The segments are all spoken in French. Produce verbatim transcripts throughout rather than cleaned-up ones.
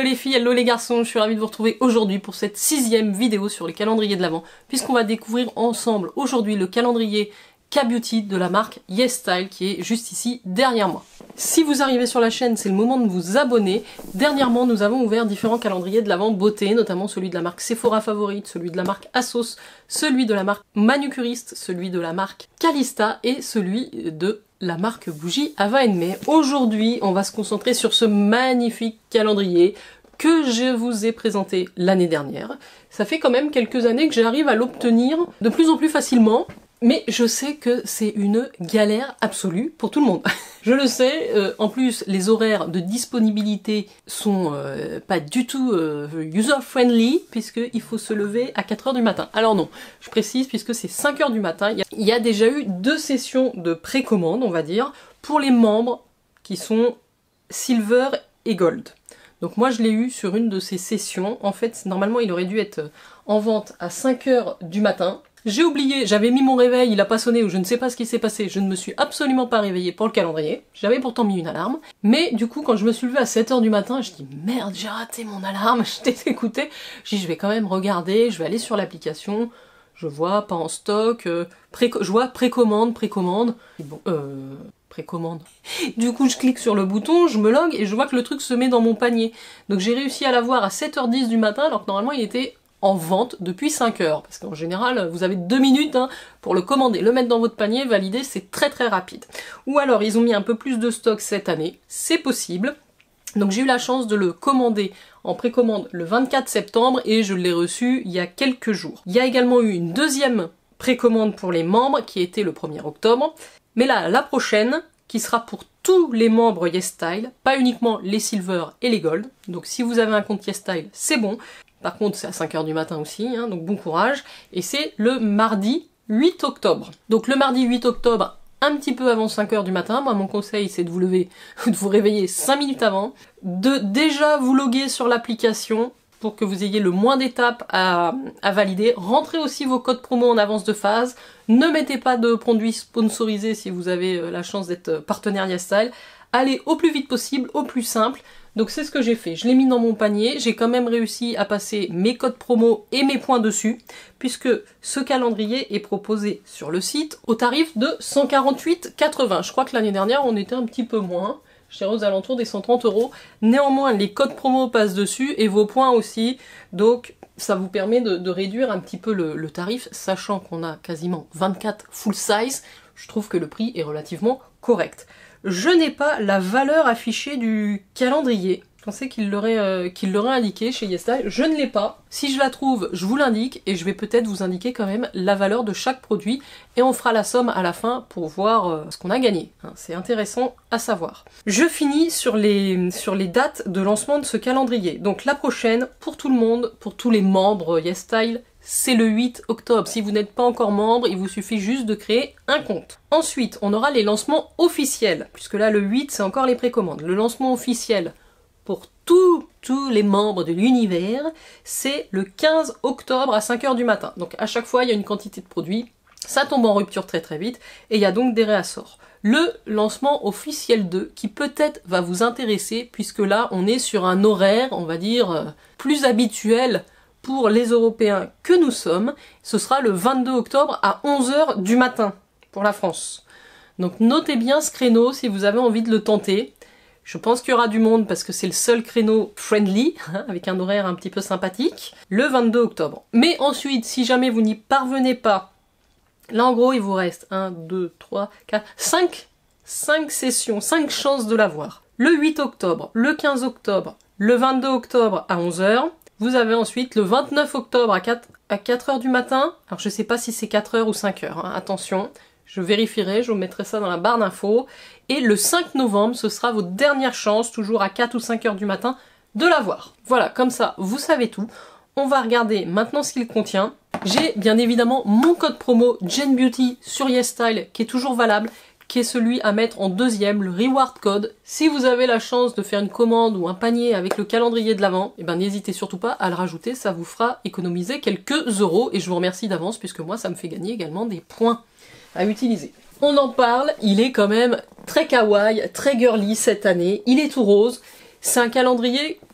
Hello les filles, hello les garçons, je suis ravie de vous retrouver aujourd'hui pour cette sixième vidéo sur les calendriers de l'Avent, puisqu'on va découvrir ensemble aujourd'hui le calendrier K-Beauty de la marque YesStyle qui est juste ici derrière moi. Si vous arrivez sur la chaîne, c'est le moment de vous abonner. Dernièrement, nous avons ouvert différents calendriers de l'Avent beauté, notamment celui de la marque Sephora Favorite, celui de la marque Asos, celui de la marque Manucuriste, celui de la marque Calista et celui de la marque Bougie Ava and May. Aujourd'hui, on va se concentrer sur ce magnifique calendrier que je vous ai présenté l'année dernière. Ça fait quand même quelques années que j'arrive à l'obtenir de plus en plus facilement, mais je sais que c'est une galère absolue pour tout le monde. Je le sais, euh, en plus les horaires de disponibilité sont euh, pas du tout euh, user-friendly, puisqu'il faut se lever à quatre heures du matin. Alors non, je précise, puisque c'est cinq heures du matin, il y, a, il y a déjà eu deux sessions de précommande, on va dire, pour les membres qui sont Silver et Gold. Donc moi je l'ai eu sur une de ces sessions. En fait, normalement il aurait dû être en vente à cinq heures du matin. J'ai oublié, j'avais mis mon réveil, il a pas sonné ou je ne sais pas ce qui s'est passé, je ne me suis absolument pas réveillée pour le calendrier. J'avais pourtant mis une alarme. Mais du coup, quand je me suis levée à sept heures du matin, je dis merde, j'ai raté mon alarme, je t'ai écouté. Je dis je vais quand même regarder, je vais aller sur l'application, je vois pas en stock, euh, pré je vois précommande, précommande. Bon, euh... précommande. Du coup, je clique sur le bouton, je me log et je vois que le truc se met dans mon panier. Donc j'ai réussi à l'avoir à sept heures dix du matin, alors que normalement il était en vente depuis cinq heures. Parce qu'en général, vous avez deux minutes hein, pour le commander, le mettre dans votre panier, valider, c'est très très rapide. Ou alors, ils ont mis un peu plus de stock cette année, c'est possible. Donc j'ai eu la chance de le commander en précommande le vingt-quatre septembre et je l'ai reçu il y a quelques jours. Il y a également eu une deuxième précommande pour les membres qui était le premier octobre. Mais là, la prochaine, qui sera pour tous les membres YesStyle, pas uniquement les Silver et les Gold. Donc si vous avez un compte YesStyle, c'est bon. Par contre, c'est à cinq heures du matin aussi, hein, donc bon courage. Et c'est le mardi huit octobre. Donc le mardi huit octobre, un petit peu avant cinq heures du matin. Moi, mon conseil, c'est de vous lever, de vous réveiller cinq minutes avant, de déjà vous loguer sur l'application pour que vous ayez le moins d'étapes à, à valider. Rentrez aussi vos codes promo en avance de phase. Ne mettez pas de produits sponsorisés si vous avez la chance d'être partenaire YesStyle. Allez au plus vite possible, au plus simple. Donc c'est ce que j'ai fait. Je l'ai mis dans mon panier. J'ai quand même réussi à passer mes codes promo et mes points dessus, puisque ce calendrier est proposé sur le site au tarif de cent quarante-huit quatre-vingts. Je crois que l'année dernière, on était un petit peu moins. J'étais aux alentours des cent trente euros. Néanmoins, les codes promo passent dessus et vos points aussi. Donc, ça vous permet de, de réduire un petit peu le, le tarif, sachant qu'on a quasiment vingt-quatre full size. Je trouve que le prix est relativement correct. Je n'ai pas la valeur affichée du calendrier. Je pensais qu'il l'aurait euh, qu'il l'aurait indiqué chez YesStyle. Je ne l'ai pas. Si je la trouve, je vous l'indique et je vais peut-être vous indiquer quand même la valeur de chaque produit et on fera la somme à la fin pour voir euh, ce qu'on a gagné. Hein, c'est intéressant à savoir. Je finis sur les, sur les dates de lancement de ce calendrier. Donc la prochaine, pour tout le monde, pour tous les membres YesStyle, c'est le huit octobre. Si vous n'êtes pas encore membre, il vous suffit juste de créer un compte. Ensuite, on aura les lancements officiels, puisque là, le huit, c'est encore les précommandes. Le lancement officiel pour tous, tous les membres de l'univers, c'est le quinze octobre à cinq heures du matin. Donc à chaque fois, il y a une quantité de produits, ça tombe en rupture très très vite, et il y a donc des réassorts. Le lancement officiel deux, qui peut-être va vous intéresser, puisque là, on est sur un horaire, on va dire, plus habituel pour les Européens que nous sommes. Ce sera le vingt-deux octobre à onze heures du matin pour la France. Donc notez bien ce créneau si vous avez envie de le tenter. Je pense qu'il y aura du monde parce que c'est le seul créneau friendly, hein, avec un horaire un petit peu sympathique, le vingt-deux octobre. Mais ensuite, si jamais vous n'y parvenez pas, là en gros il vous reste un, deux, trois, quatre, cinq, cinq sessions, cinq chances de l'avoir. Le huit octobre, le quinze octobre, le vingt-deux octobre à onze heures, vous avez ensuite le vingt-neuf octobre à quatre heures du matin. Alors je sais pas si c'est quatre heures ou cinq heures, hein. Attention, je vérifierai, je vous mettrai ça dans la barre d'infos. Et le cinq novembre, ce sera votre dernière chance, toujours à quatre ou cinq heures du matin, de l'avoir. Voilà, comme ça, vous savez tout. On va regarder maintenant ce qu'il contient. J'ai bien évidemment mon code promo Gen Beauty sur YesStyle qui est toujours valable, qui est celui à mettre en deuxième, le Reward Code. Si vous avez la chance de faire une commande ou un panier avec le calendrier de l'Avent, eh ben n'hésitez surtout pas à le rajouter, ça vous fera économiser quelques euros et je vous remercie d'avance puisque moi ça me fait gagner également des points à utiliser. On en parle, il est quand même très kawaii, très girly cette année, il est tout rose. C'est un calendrier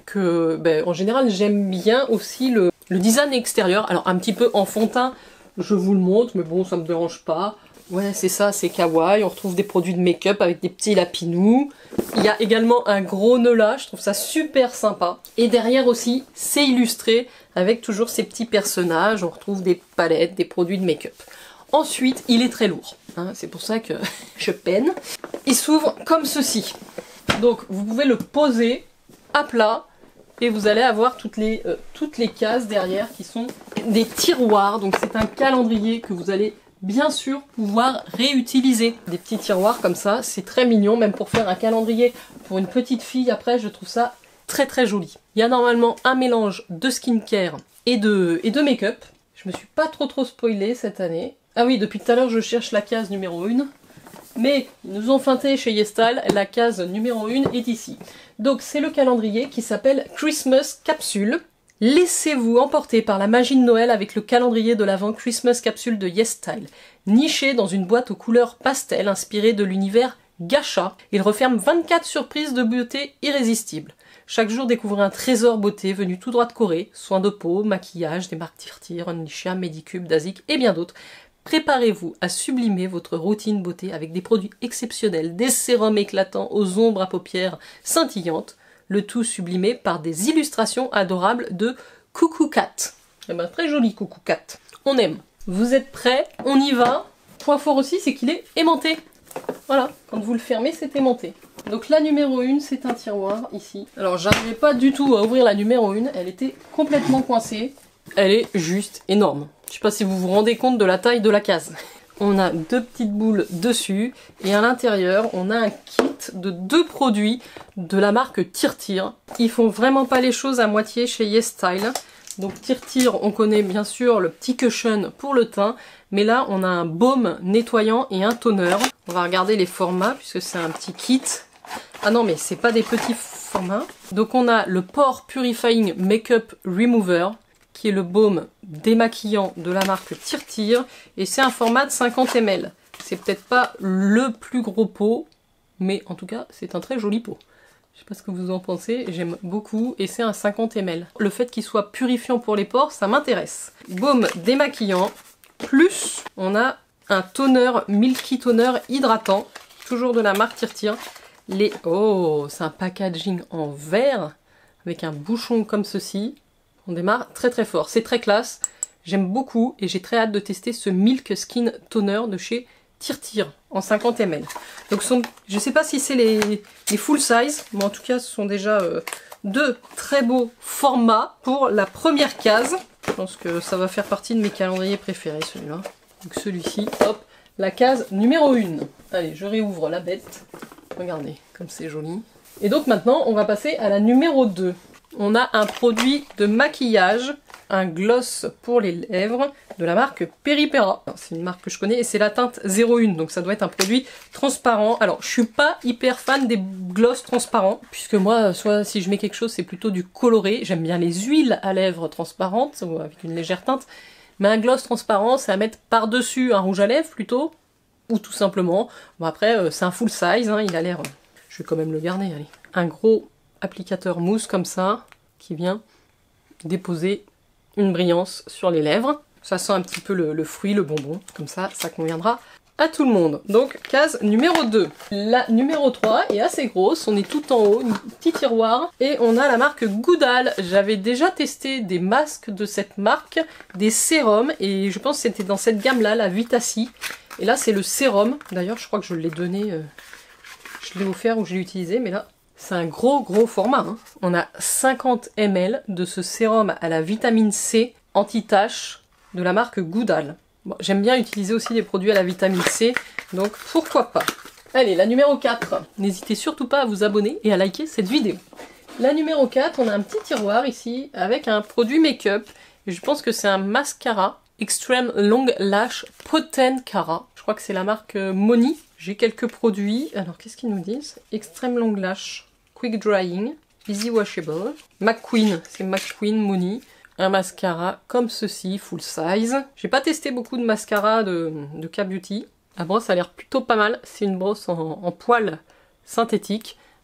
que, ben, en général, j'aime bien aussi le, le design extérieur. Alors, un petit peu enfantin, je vous le montre, mais bon, ça me dérange pas. Ouais, c'est ça, c'est kawaii. On retrouve des produits de make-up avec des petits lapinous. Il y a également un gros nœud là, je trouve ça super sympa. Et derrière aussi, c'est illustré avec toujours ces petits personnages. On retrouve des palettes, des produits de make-up. Ensuite, il est très lourd. Hein, c'est pour ça que je peine. Il s'ouvre comme ceci. Donc, vous pouvez le poser à plat. Et vous allez avoir toutes les, euh, toutes les cases derrière qui sont des tiroirs. Donc, c'est un calendrier que vous allez bien sûr pouvoir réutiliser. Des petits tiroirs comme ça, c'est très mignon, même pour faire un calendrier pour une petite fille. Après, je trouve ça très très joli. Il y a normalement un mélange de skincare et de, et de make-up. Je me suis pas trop trop spoilée cette année. Ah oui, depuis tout à l'heure, je cherche la case numéro un. Mais ils nous ont feinté chez YesStyle, la case numéro un est ici. Donc c'est le calendrier qui s'appelle Christmas Capsule. Laissez-vous emporter par la magie de Noël avec le calendrier de l'Avent Christmas Capsule de YesStyle. Niché dans une boîte aux couleurs pastel inspirée de l'univers Gacha, il referme vingt-quatre surprises de beauté irrésistibles. Chaque jour, découvrez un trésor beauté venu tout droit de Corée. Soins de peau, maquillage, des marques Tirtir, Onitsha, Medicube, Dazik et bien d'autres. Préparez-vous à sublimer votre routine beauté avec des produits exceptionnels, des sérums éclatants aux ombres à paupières scintillantes, le tout sublimé par des illustrations adorables de Coucou Cat. Eh ben, très joli Coucou Cat. On aime. Vous êtes prêts? On y va. Point fort aussi, c'est qu'il est aimanté. Voilà, quand vous le fermez, c'est aimanté. Donc la numéro un, c'est un tiroir ici. Alors j'arrivais pas du tout à ouvrir la numéro un, elle était complètement coincée. Elle est juste énorme. Je sais pas si vous vous rendez compte de la taille de la case. On a deux petites boules dessus et à l'intérieur on a un kit de deux produits de la marque Tirtir. Ils font vraiment pas les choses à moitié chez YesStyle. Donc Tirtir, on connaît bien sûr le petit cushion pour le teint, mais là on a un baume nettoyant et un toner. On va regarder les formats puisque c'est un petit kit. Ah non mais c'est pas des petits formats. Donc on a le Pore Purifying Makeup Remover, qui est le baume démaquillant de la marque Tirtir, et c'est un format de cinquante millilitres. C'est peut-être pas le plus gros pot, mais en tout cas c'est un très joli pot. Je sais pas ce que vous en pensez, j'aime beaucoup, et c'est un cinquante millilitres. Le fait qu'il soit purifiant pour les pores, ça m'intéresse. Baume démaquillant, plus on a un toner, Milky Toner hydratant, toujours de la marque Tirtir. Les... Oh, c'est un packaging en verre, avec un bouchon comme ceci. On démarre très très fort, c'est très classe, j'aime beaucoup et j'ai très hâte de tester ce Milk Skin Toner de chez Tirtir en cinquante millilitres. Donc sont, je sais pas si c'est les, les full size, mais en tout cas ce sont déjà euh, deux très beaux formats pour la première case. Je pense que ça va faire partie de mes calendriers préférés celui-là. Donc celui-ci, hop, la case numéro un. Allez, je réouvre la bête, regardez comme c'est joli. Et donc maintenant on va passer à la numéro deux. On a un produit de maquillage, un gloss pour les lèvres de la marque Peripera. C'est une marque que je connais et c'est la teinte zéro un, donc ça doit être un produit transparent. Alors je suis pas hyper fan des gloss transparents, puisque moi, soit si je mets quelque chose, c'est plutôt du coloré. J'aime bien les huiles à lèvres transparentes, ou avec une légère teinte. Mais un gloss transparent, c'est à mettre par-dessus un rouge à lèvres plutôt, ou tout simplement. Bon après, c'est un full size, hein, il a l'air... Je vais quand même le garder, allez. Un gros applicateur mousse comme ça, qui vient déposer une brillance sur les lèvres. Ça sent un petit peu le, le fruit, le bonbon, comme ça, ça conviendra à tout le monde. Donc, case numéro deux. La numéro trois est assez grosse, on est tout en haut, un petit tiroir, et on a la marque Goodal. J'avais déjà testé des masques de cette marque, des sérums, et je pense que c'était dans cette gamme-là, la Vitacy. Et là, c'est le sérum. D'ailleurs, je crois que je l'ai donné, euh, je l'ai offert ou je l'ai utilisé, mais là, c'est un gros gros format. Hein. On a cinquante millilitres de ce sérum à la vitamine C anti-tache de la marque Goodal. Bon, j'aime bien utiliser aussi des produits à la vitamine C, donc pourquoi pas. Allez, la numéro quatre. N'hésitez surtout pas à vous abonner et à liker cette vidéo. La numéro quatre, on a un petit tiroir ici avec un produit make-up. Et je pense que c'est un mascara Extreme Long Lash Potencara. Je crois que c'est la marque Moni. J'ai quelques produits. Alors, qu'est-ce qu'ils nous disent? Extreme Long Lash Quick Drying, Easy Washable. McQueen, c'est McQueen Moni. Un mascara comme ceci, full size. J'ai pas testé beaucoup de mascara de, de K-Beauty. La brosse a l'air plutôt pas mal. C'est une brosse en, en poil synthétique.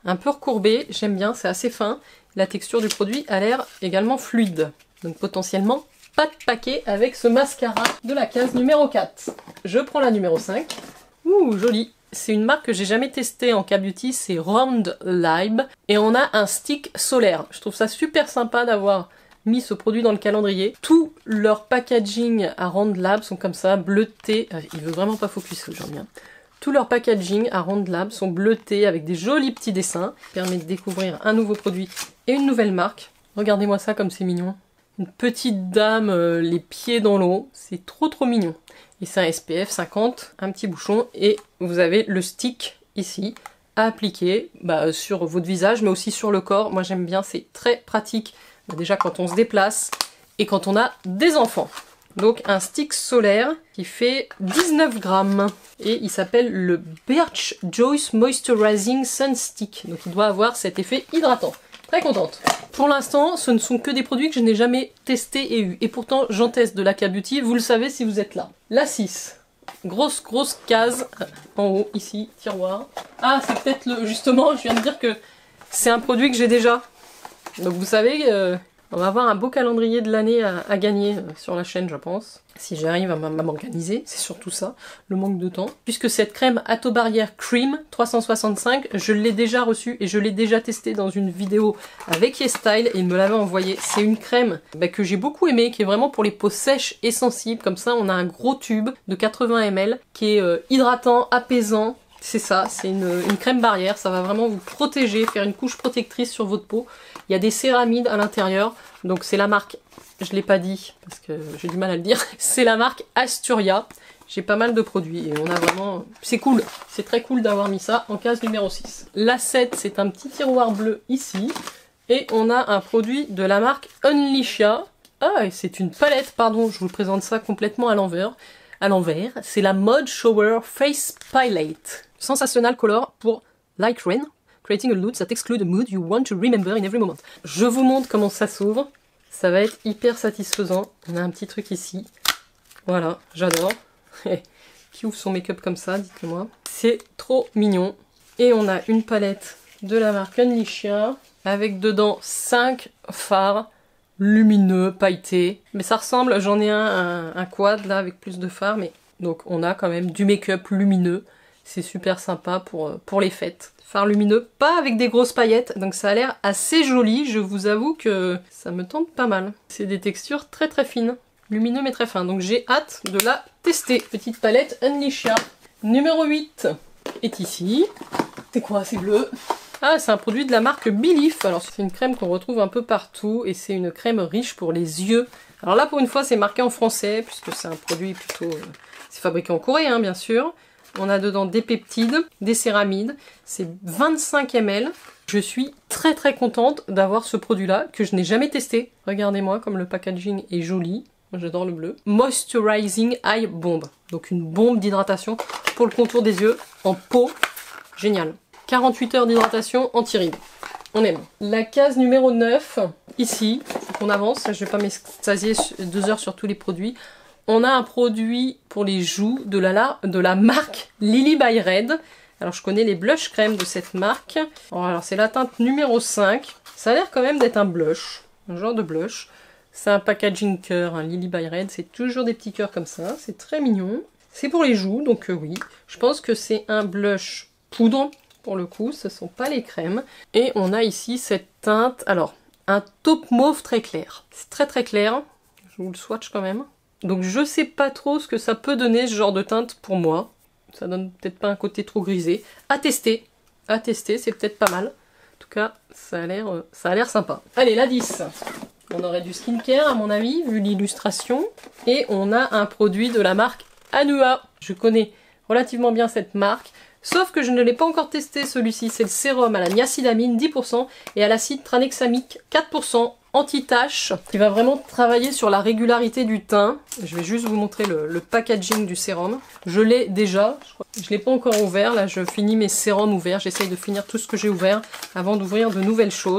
un peu recourbé, j'aime bien, c'est assez fin. La texture du produit a l'air également fluide. Donc potentiellement, pas de paquet avec ce mascara de la case numéro quatre. Je prends la numéro cinq. Ouh, joli. C'est une marque que j'ai jamais testée en K-Beauty, c'est Round Lib. Et on a un stick solaire. Je trouve ça super sympa d'avoir mis ce produit dans le calendrier. Tout leur packaging à Round Lab sont comme ça, bleutés. Il veut vraiment pas focus aujourd'hui. Hein. Tout leur packaging à Round Lab sont bleutés avec des jolis petits dessins. Ça permet de découvrir un nouveau produit et une nouvelle marque. Regardez-moi ça comme c'est mignon. Une petite dame, euh, les pieds dans l'eau. C'est trop trop mignon. Et c'est un S P F cinquante, un petit bouchon. Et vous avez le stick ici à appliquer bah, sur votre visage mais aussi sur le corps. Moi j'aime bien, c'est très pratique. Bah, déjà quand on se déplace et quand on a des enfants. Donc un stick solaire qui fait dix-neuf grammes et il s'appelle le Birch Joyce Moisturizing Sun Stick. Donc il doit avoir cet effet hydratant. Très contente. Pour l'instant, ce ne sont que des produits que je n'ai jamais testés et eu. Et pourtant, j'en teste de la K-Beauty, vous le savez si vous êtes là. La six. Grosse, grosse case en haut, ici, tiroir. Ah, c'est peut-être le... Justement, je viens de dire que c'est un produit que j'ai déjà. Donc vous savez... Euh... On va avoir un beau calendrier de l'année à, à gagner sur la chaîne, je pense. Si j'arrive à m'organiser, c'est surtout ça, le manque de temps. Puisque cette crème Ato Barrière Cream trois cent soixante-cinq, je l'ai déjà reçue et je l'ai déjà testée dans une vidéo avec YesStyle et il me l'avait envoyée. C'est une crème bah, que j'ai beaucoup aimée, qui est vraiment pour les peaux sèches et sensibles. Comme ça, on a un gros tube de quatre-vingts millilitres qui est euh, hydratant, apaisant. C'est ça, c'est une, une crème barrière, ça va vraiment vous protéger, faire une couche protectrice sur votre peau. Il y a des céramides à l'intérieur, donc c'est la marque, je ne l'ai pas dit parce que j'ai du mal à le dire, c'est la marque Asturia. J'ai pas mal de produits et on a vraiment... C'est cool, c'est très cool d'avoir mis ça en case numéro six. La sept, c'est un petit tiroir bleu ici et on a un produit de la marque Unleashia. Ah, et c'est une palette, pardon, je vous présente ça complètement à l'envers. À l'envers, c'est la Mud Shower Face Palette. Sensational Color pour Like Rain, creating a look that excludes the mood you want to remember in every moment. Je vous montre comment ça s'ouvre. Ça va être hyper satisfaisant. On a un petit truc ici. Voilà, j'adore. Qui ouvre son make-up comme ça, dites-moi. C'est trop mignon. Et on a une palette de la marque Unleashia avec dedans cinq fards lumineux, pailletés. Mais ça ressemble, j'en ai un, un, un quad là avec plus de fards. Mais donc on a quand même du make-up lumineux. C'est super sympa pour, pour les fêtes. Fard lumineux, pas avec des grosses paillettes, donc ça a l'air assez joli. Je vous avoue que ça me tente pas mal. C'est des textures très très fines, lumineux mais très fins. Donc j'ai hâte de la tester. Petite palette Unleashia. Numéro huit est ici. C'est quoi? C'est bleu. Ah, c'est un produit de la marque Belief. Alors c'est une crème qu'on retrouve un peu partout et c'est une crème riche pour les yeux. Alors là pour une fois c'est marqué en français puisque c'est un produit plutôt... Euh, c'est fabriqué en Corée hein, bien sûr. On a dedans des peptides, des céramides, c'est vingt-cinq millilitres. Je suis très très contente d'avoir ce produit-là que je n'ai jamais testé. Regardez-moi comme le packaging est joli. J'adore le bleu. Moisturizing Eye Bomb. Donc une bombe d'hydratation pour le contour des yeux en peau. Génial. quarante-huit heures d'hydratation anti-rides. On aime. La case numéro neuf, ici, on avance. Je ne vais pas m'extasier deux heures sur tous les produits. On a un produit pour les joues de la, de la marque Lily by Red. Alors je connais les blush crème de cette marque. Alors c'est la teinte numéro cinq. Ça a l'air quand même d'être un blush, un genre de blush. C'est un packaging cœur, un Lily by Red. C'est toujours des petits cœurs comme ça. C'est très mignon. C'est pour les joues, donc euh, oui. Je pense que c'est un blush poudre pour le coup. Ce ne sont pas les crèmes. Et on a ici cette teinte. Alors, un taupe mauve très clair. C'est très très clair. Je vous le swatch quand même. Donc je sais pas trop ce que ça peut donner ce genre de teinte pour moi. Ça donne peut-être pas un côté trop grisé. À tester, à tester, c'est peut-être pas mal. En tout cas, ça a l'air, ça a l'air sympa. Allez, la dix. On aurait du skincare à mon avis, vu l'illustration. Et on a un produit de la marque Anua. Je connais relativement bien cette marque. Sauf que je ne l'ai pas encore testé celui-ci. C'est le sérum à la niacinamide dix pour cent et à l'acide tranexamique quatre pour cent. Anti-tache, qui va vraiment travailler sur la régularité du teint. Je vais juste vous montrer le, le packaging du sérum. Je l'ai déjà, je ne l'ai pas encore ouvert. Là, je finis mes sérums ouverts. J'essaye de finir tout ce que j'ai ouvert avant d'ouvrir de nouvelles choses.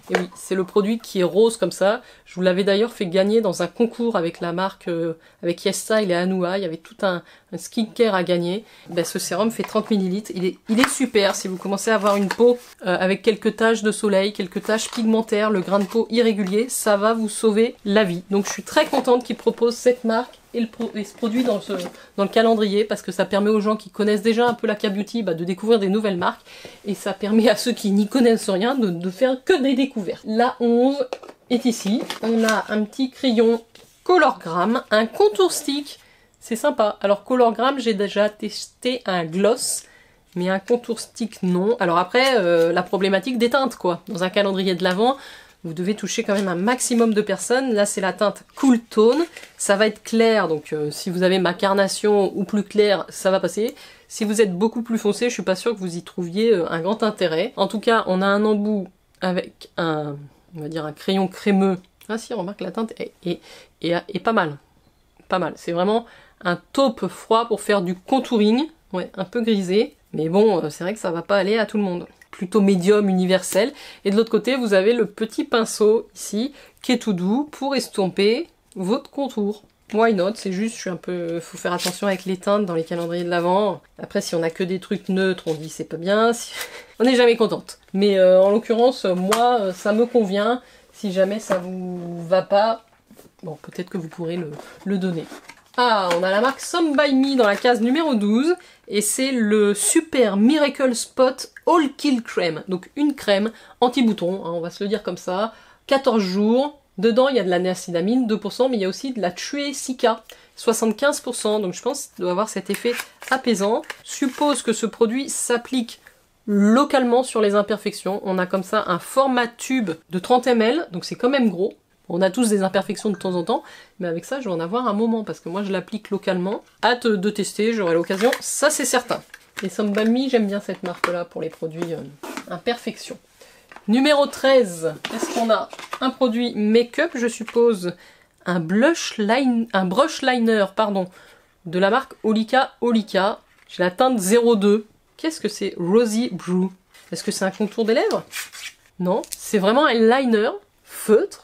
Et oui, c'est le produit qui est rose comme ça. Je vous l'avais d'ailleurs fait gagner dans un concours avec la marque, euh, avec YesStyle et Anua. Il y avait tout un, un skincare à gagner. Ben, ce sérum fait trente millilitres. Il est, il est super si vous commencez à avoir une peau euh, avec quelques taches de soleil, quelques taches pigmentaires, le grain de peau irrégulier. Ça va vous sauver la vie. Donc je suis très contente qu'ils proposent cette marque et, le pro et ce produit dans, ce, dans le calendrier parce que ça permet aux gens qui connaissent déjà un peu la K-Beauty bah, de découvrir des nouvelles marques et ça permet à ceux qui n'y connaissent rien de, de faire que des découvertes. La onze est ici. On a un petit crayon Colorgram, un contour stick. C'est sympa. Alors Colorgram, j'ai déjà testé un gloss, mais un contour stick non. Alors après, euh, la problématique des teintes quoi. Dans un calendrier de l'Avent, vous devez toucher quand même un maximum de personnes. Là, c'est la teinte Cool Tone. Ça va être clair, donc euh, si vous avez ma carnation ou plus clair, ça va passer. Si vous êtes beaucoup plus foncé, je suis pas sûre que vous y trouviez euh, un grand intérêt. En tout cas, on a un embout avec un, on va dire un crayon crémeux. Ah si, on remarque la teinte est, est, est, est pas mal. Pas mal. C'est vraiment un taupe froid pour faire du contouring. Ouais, un peu grisé. Mais bon, euh, c'est vrai que ça va pas aller à tout le monde. Plutôt médium universel. Et de l'autre côté, vous avez le petit pinceau ici, qui est tout doux pour estomper votre contour. Why not? C'est juste, je suis un peu, faut faire attention avec les teintes dans les calendriers de l'Avent. Après, si on a que des trucs neutres, on dit c'est pas bien. Si... on n'est jamais contente. Mais euh, en l'occurrence, moi, ça me convient. Si jamais ça vous va pas, bon, peut-être que vous pourrez le, le donner. Ah, on a la marque Some By Me dans la case numéro douze. Et c'est le Super Miracle Spot All Kill Crème. Donc une crème anti-bouton, hein, on va se le dire comme ça. quatorze jours. Dedans, il y a de la niacinamide, deux pour cent, mais il y a aussi de la Truecica, soixante-quinze pour cent. Donc je pense qu'il doit avoir cet effet apaisant. Suppose que ce produit s'applique localement sur les imperfections. On a comme ça un format tube de trente millilitres, donc c'est quand même gros. On a tous des imperfections de temps en temps, mais avec ça, je vais en avoir un moment, parce que moi, je l'applique localement. Hâte de tester, j'aurai l'occasion, ça c'est certain. Et Some By Me, j'aime bien cette marque-là pour les produits euh, imperfections. Numéro treize, est-ce qu'on a un produit make-up, je suppose, un blush line, un brush liner, pardon, de la marque Olika Olika. J'ai la teinte zéro deux. Qu'est-ce que c'est? Rosy Brew. Est-ce que c'est un contour des lèvres? Non, c'est vraiment un liner feutre.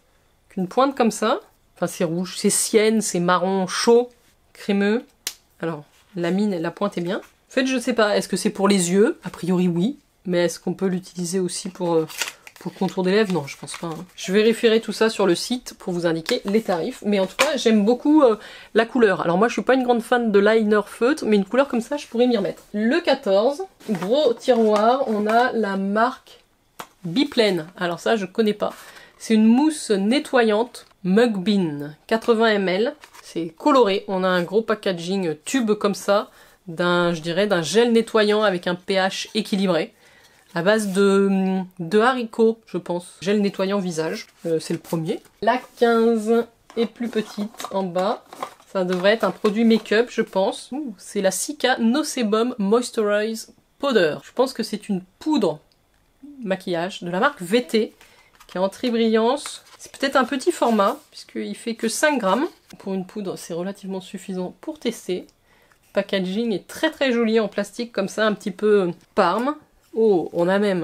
Une pointe comme ça, enfin c'est rouge, c'est sienne, c'est marron chaud, crémeux. Alors la mine, la pointe est bien. En fait je sais pas, est-ce que c'est pour les yeux? A priori oui, mais est-ce qu'on peut l'utiliser aussi pour, euh, pour le contour des lèvres? Non, je pense pas. Hein. Je vais référer tout ça sur le site pour vous indiquer les tarifs, mais en tout cas j'aime beaucoup euh, la couleur. Alors moi je suis pas une grande fan de liner feutre, mais une couleur comme ça je pourrais m'y remettre. Le quatorze, gros tiroir, on a la marque Biplane. Alors ça je connais pas. C'est une mousse nettoyante Mug Bean, quatre-vingts millilitres. C'est coloré. On a un gros packaging tube comme ça, d'un, je dirais, d'un gel nettoyant avec un pH équilibré, à base de, de haricots, je pense. Gel nettoyant visage, euh, c'est le premier. La quinze est plus petite en bas. Ça devrait être un produit make-up, je pense. C'est la Cica No Sebum Moisturize Powder. Je pense que c'est une poudre maquillage de la marque V T. Qui est en tri-brillance. C'est peut-être un petit format, puisqu'il fait que cinq grammes. Pour une poudre, c'est relativement suffisant pour tester. Le packaging est très très joli en plastique, comme ça, un petit peu parme. Oh, on a même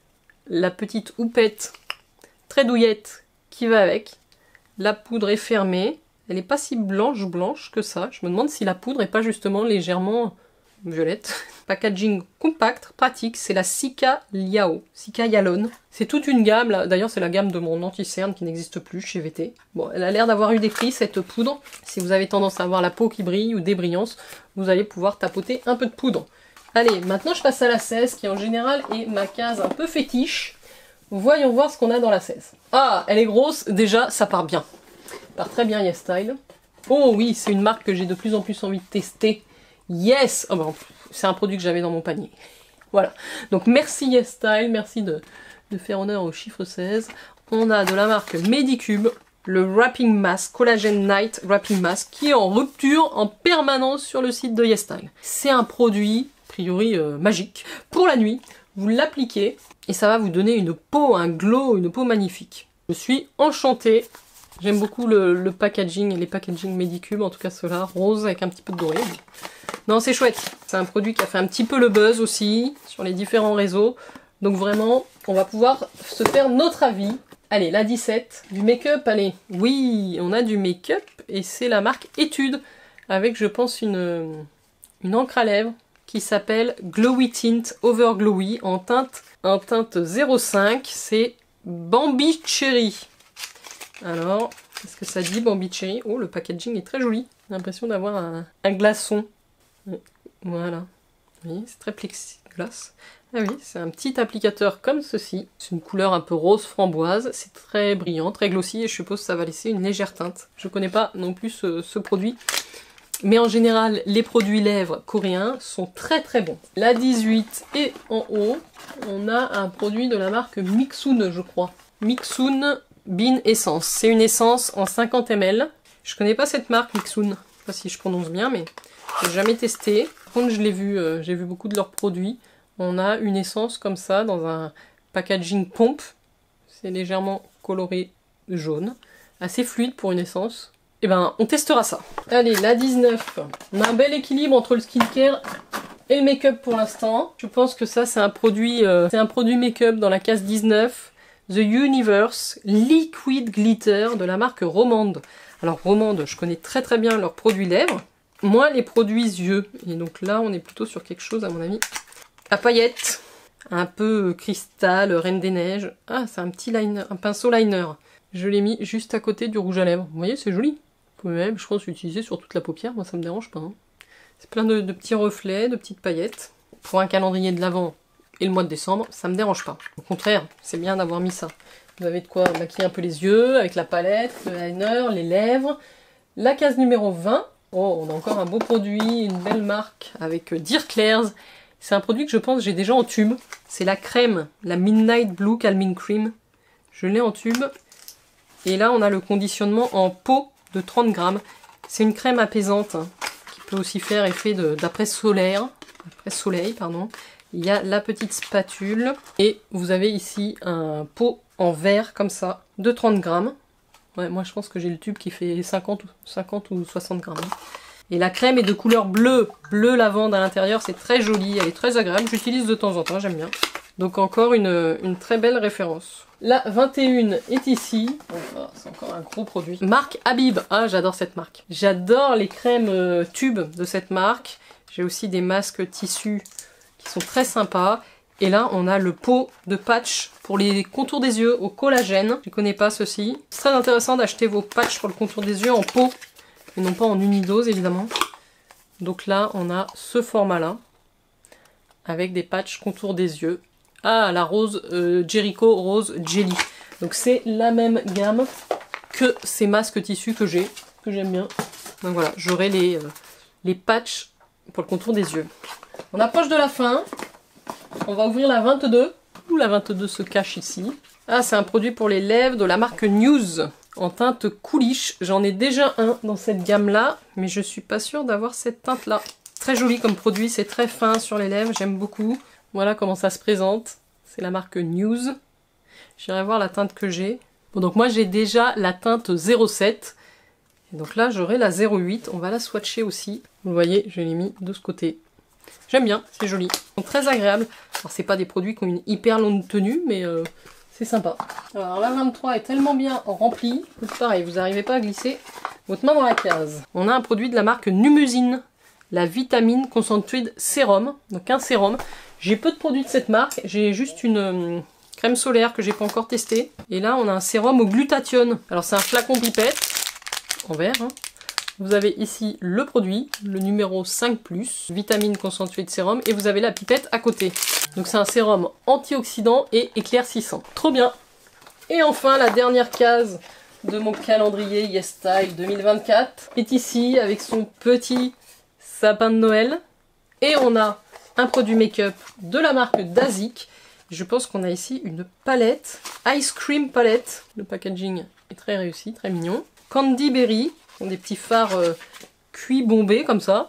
la petite houppette très douillette qui va avec. La poudre est fermée. Elle n'est pas si blanche blanche que ça. Je me demande si la poudre n'est pas justement légèrement violette. Packaging compact, pratique, c'est la Cica Liao, Cica Yalone. C'est toute une gamme, d'ailleurs c'est la gamme de mon anti-cerne qui n'existe plus chez V T. Bon, elle a l'air d'avoir eu des prix cette poudre. Si vous avez tendance à avoir la peau qui brille ou des brillances, vous allez pouvoir tapoter un peu de poudre. Allez, maintenant je passe à la seize qui en général est ma case un peu fétiche. Voyons voir ce qu'on a dans la seize. Ah, elle est grosse, déjà ça part bien. Ça part très bien YesStyle. Oh oui, c'est une marque que j'ai de plus en plus envie de tester. Yes! Oh ben, c'est un produit que j'avais dans mon panier. Voilà. Donc merci YesStyle, merci de, de faire honneur au chiffre seize. On a de la marque Medicube, le Wrapping Mask, Collagen Night Wrapping Mask, qui est en rupture en permanence sur le site de YesStyle. C'est un produit, a priori euh, magique, pour la nuit. Vous l'appliquez et ça va vous donner une peau, un glow, une peau magnifique. Je suis enchantée. J'aime beaucoup le, le packaging et les packaging Medicube, en tout cas ceux-là, rose avec un petit peu de doré. Non, c'est chouette. C'est un produit qui a fait un petit peu le buzz aussi sur les différents réseaux. Donc vraiment, on va pouvoir se faire notre avis. Allez, la dix-sept, du make-up, allez. Oui, on a du make-up et c'est la marque Etude avec, je pense, une, une encre à lèvres qui s'appelle Glowy Tint Over Glowy en teinte, en teinte zéro cinq. C'est Bambi Cherry. Alors, qu'est-ce que ça dit, Bambi Cherry? Oh, le packaging est très joli. J'ai l'impression d'avoir un, un glaçon. Voilà. Oui, c'est très plexiglas. Ah oui, c'est un petit applicateur comme ceci. C'est une couleur un peu rose framboise. C'est très brillant, très glossy et je suppose que ça va laisser une légère teinte. Je connais pas non plus ce, ce produit. Mais en général, les produits lèvres coréens sont très très bons. La dix-huit et en haut, on a un produit de la marque Mixun, je crois. Mixun Bean Essence. C'est une essence en cinquante millilitres. Je connais pas cette marque Mixun. Je sais pas si je prononce bien, mais j'ai jamais testé. Par contre, je l'ai vu, euh, j'ai vu beaucoup de leurs produits. On a une essence comme ça dans un packaging pompe. C'est légèrement coloré jaune. Assez fluide pour une essence. Et ben, on testera ça. Allez, la dix-neuf. On a un bel équilibre entre le skincare et le make-up pour l'instant. Je pense que ça, c'est un produit, euh, c'est un produit make-up dans la case dix-neuf. The Universe Liquid Glitter de la marque Romande. Alors Romande, je connais très très bien leurs produits lèvres. Moi, les produits yeux. Et donc là, on est plutôt sur quelque chose, à mon avis, à paillettes. Un peu cristal, Reine des Neiges. Ah, c'est un petit liner, un pinceau liner. Je l'ai mis juste à côté du rouge à lèvres. Vous voyez, c'est joli. Vous pouvez même, je pense, l'utiliser sur toute la paupière. Moi, ça me dérange pas. Hein. C'est plein de, de petits reflets, de petites paillettes. Pour un calendrier de l'Avent et le mois de décembre, ça me dérange pas. Au contraire, c'est bien d'avoir mis ça. Vous avez de quoi maquiller un peu les yeux, avec la palette, le liner, les lèvres. La case numéro vingt. Oh, on a encore un beau produit, une belle marque avec Dear Claire's. C'est un produit que je pense que j'ai déjà en tube. C'est la crème, la Midnight Blue Calming Cream. Je l'ai en tube. Et là, on a le conditionnement en pot de trente grammes. C'est une crème apaisante hein, qui peut aussi faire effet d'après solaire, après soleil, pardon. Il y a la petite spatule et vous avez ici un pot en verre comme ça de trente grammes. Ouais, moi je pense que j'ai le tube qui fait cinquante, cinquante ou soixante grammes. Et la crème est de couleur bleue, bleu lavande à l'intérieur, c'est très joli, elle est très agréable, j'utilise de temps en temps, j'aime bien. Donc encore une, une très belle référence. La vingt et une est ici, oh, c'est encore un gros produit. Marque Habib, ah j'adore cette marque. J'adore les crèmes euh, tubes de cette marque. J'ai aussi des masques tissus qui sont très sympas. Et là on a le pot de patch pour les contours des yeux au collagène. Je ne connais pas ceci. C'est très intéressant d'acheter vos patchs pour le contour des yeux en pot. Et non pas en unidose évidemment. Donc là on a ce format là. Avec des patchs contour des yeux. Ah, la rose euh, Jericho Rose Jelly. Donc c'est la même gamme que ces masques tissus que j'ai, que j'aime bien. Donc voilà, j'aurai les, euh, les patchs pour le contour des yeux. On approche de la fin. On va ouvrir la vingt-deux. Où la vingt-deux se cache ici. Ah, c'est un produit pour les lèvres de la marque News. En teinte coolish. J'en ai déjà un dans cette gamme-là, mais je suis pas sûre d'avoir cette teinte-là. Très joli comme produit, c'est très fin sur les lèvres, j'aime beaucoup. Voilà comment ça se présente. C'est la marque News. J'irai voir la teinte que j'ai. Bon, donc moi j'ai déjà la teinte zéro sept. Et donc là j'aurai la zéro huit. On va la swatcher aussi. Vous voyez, je l'ai mis de ce côté. J'aime bien, c'est joli. Donc très agréable. Alors c'est pas des produits qui ont une hyper longue tenue, mais euh, c'est sympa. Alors la vingt-trois est tellement bien remplie. C'est pareil, vous n'arrivez pas à glisser votre main dans la case. On a un produit de la marque Numusine. La Vitamine Concentrated Sérum. Donc un sérum. J'ai peu de produits de cette marque, j'ai juste une euh, crème solaire que j'ai pas encore testée. Et là on a un sérum au glutathione. Alors c'est un flacon pipette, en verre. Hein. Vous avez ici le produit, le numéro cinq plus, vitamine concentrée de sérum, et vous avez la pipette à côté. Donc c'est un sérum antioxydant et éclaircissant. Trop bien. Et enfin la dernière case de mon calendrier YesStyle deux mille vingt-quatre est ici avec son petit sapin de Noël. Et on a un produit make-up de la marque Dazik. Je pense qu'on a ici une palette, Ice Cream Palette. Le packaging est très réussi, très mignon. Candy Berry, des petits fards euh, cuits bombés comme ça.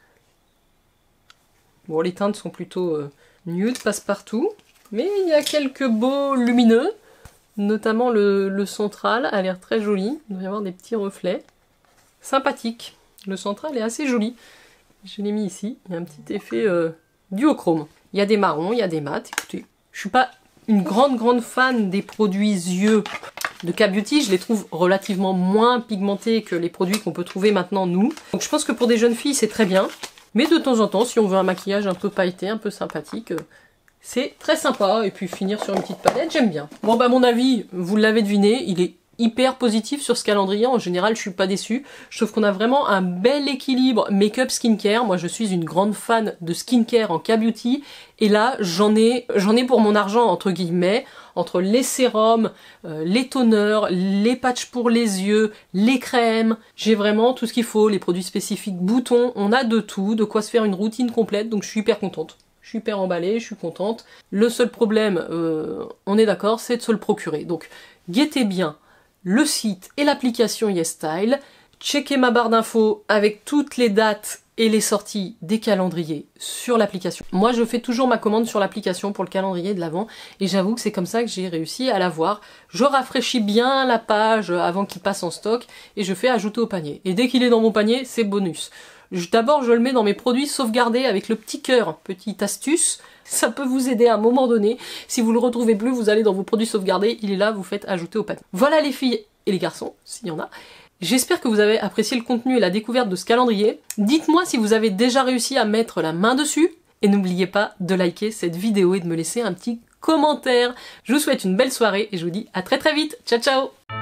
Bon, les teintes sont plutôt euh, nude, passe-partout. Mais il y a quelques beaux lumineux, notamment le, le central a l'air très joli. Il doit y avoir des petits reflets. Sympathique. Le central est assez joli. Je l'ai mis ici. Il y a un petit effet... Euh, duochrome. Il y a des marrons, il y a des mats, écoutez, Je suis pas une grande grande fan des produits yeux de K-Beauty, je les trouve relativement moins pigmentés que les produits qu'on peut trouver maintenant nous. Donc je pense que pour des jeunes filles c'est très bien, mais de temps en temps si on veut un maquillage un peu pailleté, un peu sympathique, c'est très sympa. Et puis finir sur une petite palette, j'aime bien. Bon bah mon avis, vous l'avez deviné, il est hyper positif sur ce calendrier. En général, je suis pas déçue. Je trouve qu'on a vraiment un bel équilibre make-up skincare. Moi, je suis une grande fan de skincare en K-Beauty. Et là, j'en ai, j'en ai pour mon argent, entre guillemets, entre les sérums, euh, les toners, les patchs pour les yeux, les crèmes. J'ai vraiment tout ce qu'il faut, les produits spécifiques boutons. On a de tout, de quoi se faire une routine complète. Donc, je suis hyper contente. Je suis hyper emballée, je suis contente. Le seul problème, euh, on est d'accord, c'est de se le procurer. Donc, guettez bien le site et l'application YesStyle, checkez ma barre d'infos avec toutes les dates et les sorties des calendriers sur l'application. Moi je fais toujours ma commande sur l'application pour le calendrier de l'Avent et j'avoue que c'est comme ça que j'ai réussi à l'avoir. Je rafraîchis bien la page avant qu'il passe en stock et je fais ajouter au panier. Et dès qu'il est dans mon panier, c'est bonus. D'abord je le mets dans mes produits sauvegardés avec le petit cœur, petite astuce. Ça peut vous aider à un moment donné. Si vous le retrouvez plus, vous allez dans vos produits sauvegardés, il est là, vous faites ajouter au panier. Voilà les filles et les garçons, s'il y en a. J'espère que vous avez apprécié le contenu et la découverte de ce calendrier. Dites-moi si vous avez déjà réussi à mettre la main dessus. Et n'oubliez pas de liker cette vidéo et de me laisser un petit commentaire. Je vous souhaite une belle soirée et je vous dis à très très vite. Ciao ciao!